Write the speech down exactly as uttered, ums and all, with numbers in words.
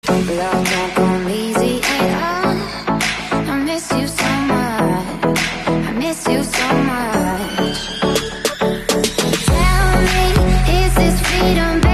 Love don't come easy at all. I miss you so much. I miss you so much. Tell me, is this freedom?